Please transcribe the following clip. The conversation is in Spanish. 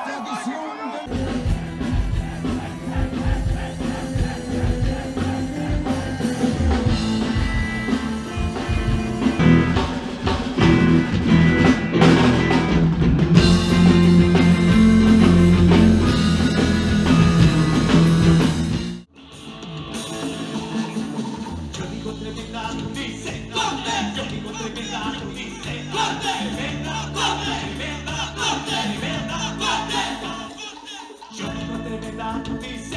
esta edición de... Tremenda dice, corte. Yo digo tremenda dice, corte. Tremenda corte, tremenda corte, tremenda corte. Yo digo tremenda dice.